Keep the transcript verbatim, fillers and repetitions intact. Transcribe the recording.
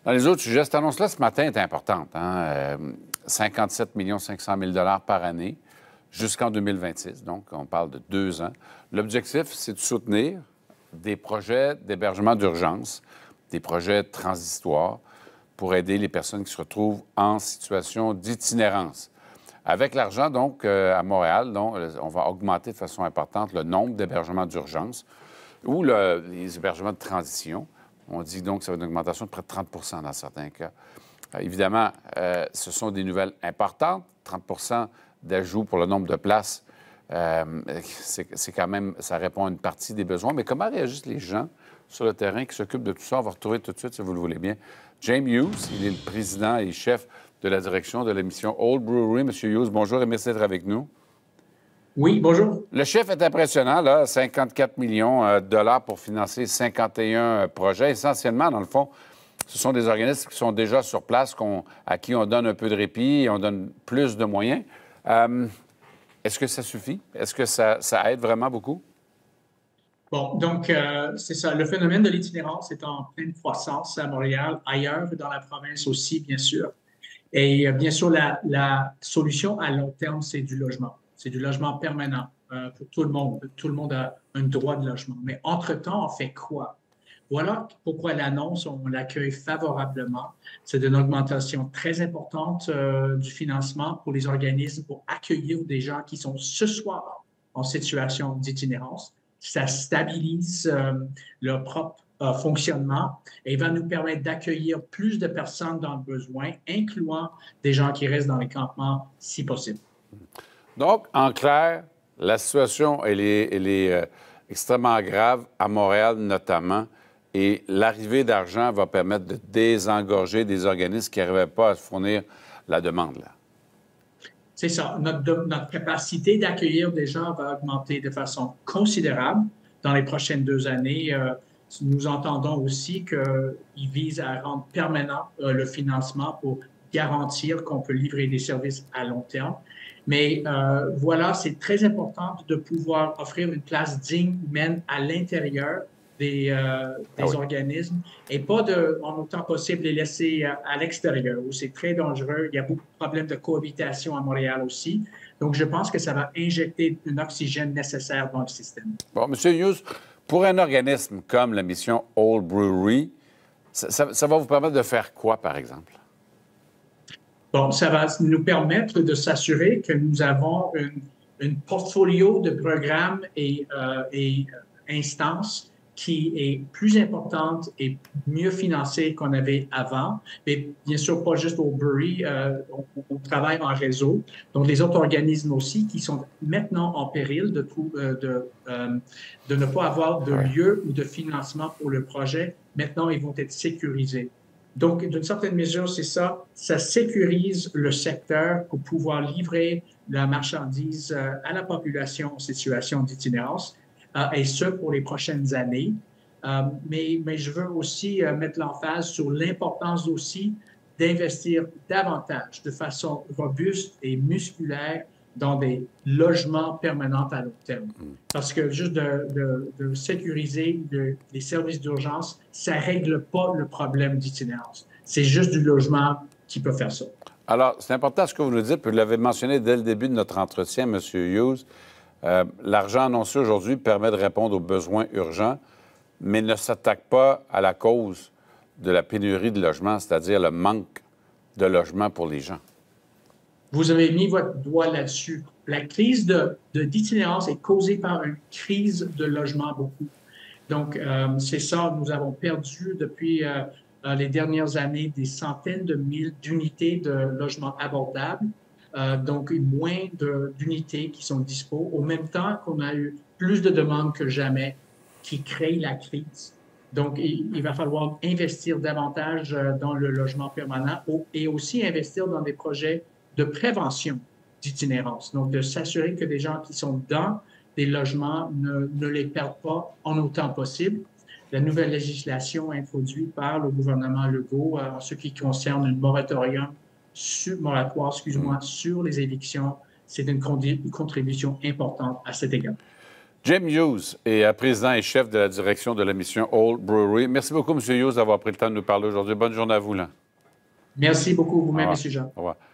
Dans les autres sujets, cette annonce-là, ce matin, est importante. Hein? Euh, cinquante-sept millions cinq cent mille dollars par année jusqu'en deux mille vingt-six. Donc, on parle de deux ans. L'objectif, c'est de soutenir des projets d'hébergement d'urgence, des projets transitoires pour aider les personnes qui se retrouvent en situation d'itinérance. Avec l'argent, donc, euh, à Montréal, donc, on va augmenter de façon importante le nombre d'hébergements d'urgence ou le, les hébergements de transition. On dit donc que ça va être une augmentation de près de trente dans certains cas. Euh, évidemment, euh, ce sont des nouvelles importantes. trente d'ajout pour le nombre de places, euh, c'est quand même, ça répond à une partie des besoins. Mais comment réagissent les gens sur le terrain qui s'occupent de tout ça? On va retrouver tout de suite, si vous le voulez bien, James Hughes. Il est le président et chef de la direction de la mission Old Brewery. Monsieur Hughes, bonjour et merci d'être avec nous. Oui, bonjour. Le chiffre est impressionnant, là, cinquante-quatre millions de dollars pour financer cinquante et un projets. Essentiellement, dans le fond, ce sont des organismes qui sont déjà sur place, qu'on, à qui on donne un peu de répit et on donne plus de moyens. Euh, est-ce que ça suffit? Est-ce que ça, ça aide vraiment beaucoup? Bon, donc, euh, c'est ça. Le phénomène de l'itinérance est en pleine croissance à Montréal, ailleurs, dans la province aussi, bien sûr. Et euh, bien sûr, la, la solution à long terme, c'est du logement. C'est du logement permanent euh, pour tout le monde. Tout le monde a un droit de logement. Mais entre-temps, on fait quoi? Voilà pourquoi l'annonce, on l'accueille favorablement. C'est une augmentation très importante euh, du financement pour les organismes pour accueillir des gens qui sont ce soir en situation d'itinérance. Ça stabilise euh, leur propre euh, fonctionnement et va nous permettre d'accueillir plus de personnes dans le besoin, incluant des gens qui restent dans les campements si possible. Donc, en clair, la situation, elle est, elle est euh, extrêmement grave, à Montréal notamment, et l'arrivée d'argent va permettre de désengorger des organismes qui n'arrivaient pas à fournir la demande, là. C'est ça. Notre, notre capacité d'accueillir des gens va augmenter de façon considérable dans les prochaines deux années. Euh, nous entendons aussi qu'il vise à rendre permanent euh, le financement pour garantir qu'on peut livrer des services à long terme. Mais euh, voilà, c'est très important de pouvoir offrir une place digne, humaine à l'intérieur des, euh, des ah oui. organismes et pas de, en autant possible, les laisser à, à l'extérieur où c'est très dangereux. Il y a beaucoup de problèmes de cohabitation à Montréal aussi. Donc, je pense que ça va injecter un oxygène nécessaire dans le système. Bon, M. Hughes, pour un organisme comme la mission Old Brewery, ça, ça, ça va vous permettre de faire quoi, par exemple? Bon, ça va nous permettre de s'assurer que nous avons une, une portfolio de programmes et, euh, et instances qui est plus importante et mieux financée qu'on avait avant. Mais bien sûr, pas juste au Brewery, euh, on, on travaille en réseau. Donc, les autres organismes aussi qui sont maintenant en péril de, tout, euh, de, euh, de ne pas avoir de lieu ou de financement pour le projet. Maintenant, ils vont être sécurisés. Donc, d'une certaine mesure, c'est ça, ça sécurise le secteur pour pouvoir livrer la marchandise euh, à la population en situation d'itinérance. Euh, et ce, pour les prochaines années. Euh, mais, mais je veux aussi euh, mettre l'emphase sur l'importance aussi d'investir davantage de façon robuste et musculaire dans des logements permanents à long terme. Parce que juste de, de, de sécuriser de, les services d'urgence, ça ne règle pas le problème d'itinérance. C'est juste du logement qui peut faire ça. Alors, c'est important ce que vous nous dites, puis vous l'avez mentionné dès le début de notre entretien, M. Hughes. Euh, l'argent annoncé aujourd'hui permet de répondre aux besoins urgents, mais ne s'attaque pas à la cause de la pénurie de logements, c'est-à-dire le manque de logements pour les gens. Vous avez mis votre doigt là-dessus. La crise de, de, d'itinérance est causée par une crise de logement beaucoup. Donc, euh, c'est ça, nous avons perdu depuis euh, les dernières années des centaines de milliers d'unités de logements abordables. Euh, donc, moins de, d'unités qui sont dispo, au même temps qu'on a eu plus de demandes que jamais qui créent la crise. Donc, il, il va falloir investir davantage dans le logement permanent et aussi investir dans des projets de prévention d'itinérance. Donc, de s'assurer que des gens qui sont dans des logements ne, ne les perdent pas en autant possible. La nouvelle législation introduite par le gouvernement Legault euh, en ce qui concerne un moratorium Sur, moratoire, excuse-moi, sur les évictions, c'est une, une contribution importante à cet égard. Jim Hughes est président et chef de la direction de la mission Old Brewery. Merci beaucoup, M. Hughes, d'avoir pris le temps de nous parler aujourd'hui. Bonne journée à vous. Là. Merci beaucoup, vous-même, M. Jean. Au revoir.